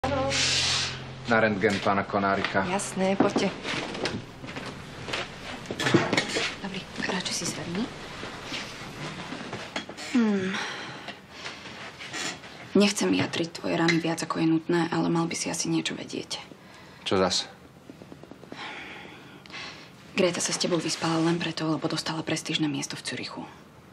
Na rentgen pána Konárika. Jasné, poďte. Dobrý, radšej si sadni. Nechcem vyjadriť tvoje rany viac, ako je nutné, ale mal by si asi niečo vedieť. Čo zas? Greta sa s tebou vyspala len preto, lebo dostala prestížne miesto v Zürichu.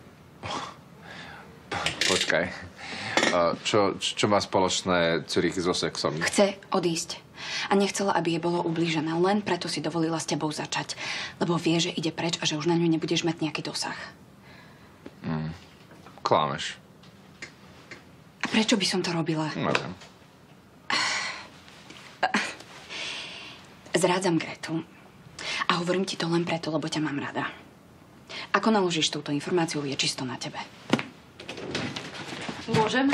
Počkaj. Čo má spoločné Zürich so sexom? Chce odísť. A nechcela, aby jej bolo ublížené. Len preto si dovolila s tebou začať. Lebo vie, že ide preč a že už na ňu nebudeš mať nejaký dosah. Klameš. A prečo by som to robila? Neviem. Zrádzam Gretu. A hovorím ti to len preto, lebo ťa mám rada. Ako naložíš túto informáciu, je čisto na tebe. Môžem?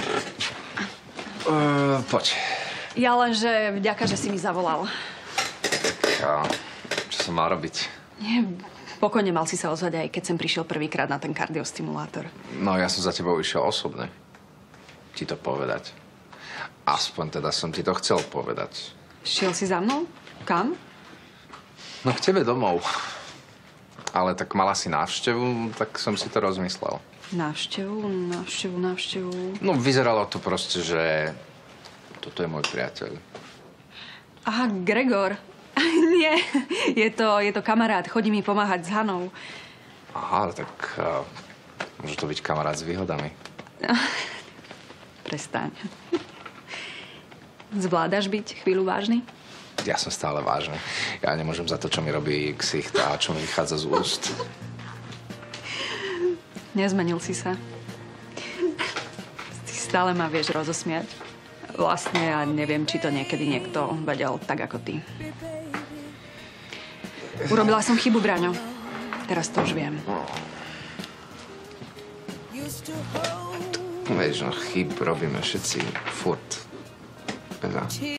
Poď. Ja len, že vďaka, že si mi zavolal. Ja, čo som mal robiť? Nie, pokojne mal si sa ozvať, aj keď som prišiel prvýkrát na ten kardiostimulátor. No, ja som za tebou išiel osobne. Ti to povedať. Aspoň teda som ti to chcel povedať. Šiel si za mnou? Kam? No, k tebe domov. Ale tak mala si návštevu, tak som si to rozmyslel. Návštevu. No, vyzeralo to proste, že toto je môj priateľ. Aha, Gregor. Nie, je to kamarát. Chodí mi pomáhať s Hanou. Aha, tak môže to byť kamarát s výhodami. Prestaň. Zvládaš byť chvíľu vážny? Ja som stále vážny. Ja nemôžem za to, čo mi robí ksicht a čo mi vychádza z úst. Nezmenil si sa. Ty stále ma vieš rozosmiať. Vlastne ja neviem, či to niekedy niekto vedel tak ako ty. Urobila som chybu, Braňo. Teraz to už viem. Vieš, no chyb robíme všetci furt. Teda.